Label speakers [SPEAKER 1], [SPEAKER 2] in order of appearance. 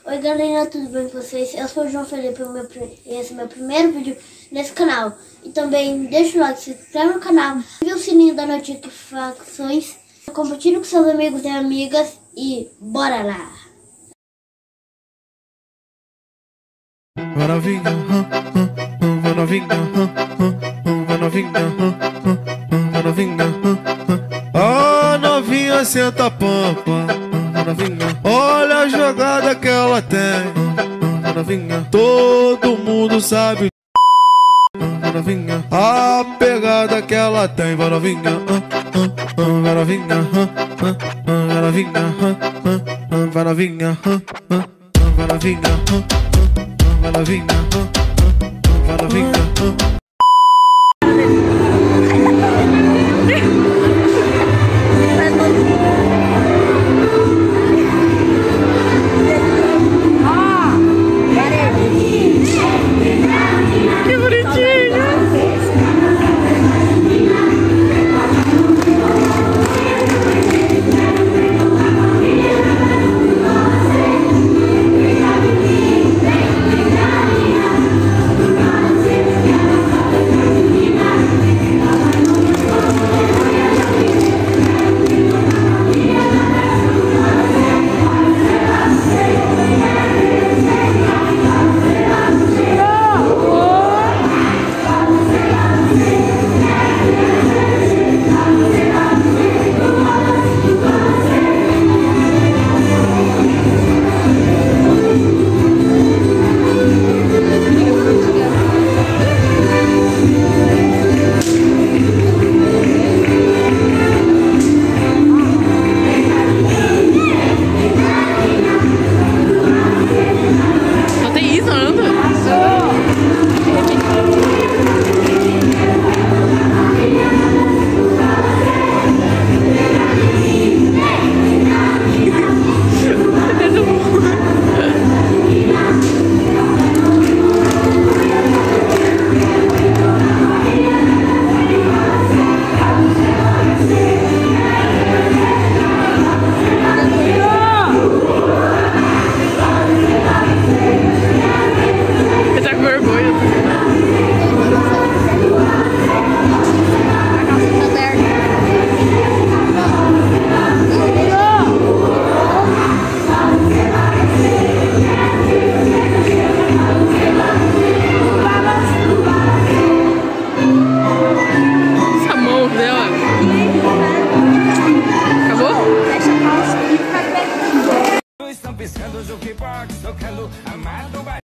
[SPEAKER 1] Oi galera, tudo bem com vocês? Eu sou o João Felipe e esse é meu primeiro vídeo nesse canal. E também deixa o like, se inscreve no canal, ative o sininho das notificações, compartilhe com seus amigos e amigas e bora lá!
[SPEAKER 2] Vai novinha, vai novinha, vai novinha, vai novinha. Ah, novinha, senta a pampa, vai novinha. Olha a jogada que ela tem, vai novinha. Todo mundo sabe, vai novinha. A pegada que ela tem, vai novinha, vai novinha, vai novinha, vai novinha, vai novinha. Vai novinha, vai novinha. Que bonitinho! Estão piscando o jukebox, tocando a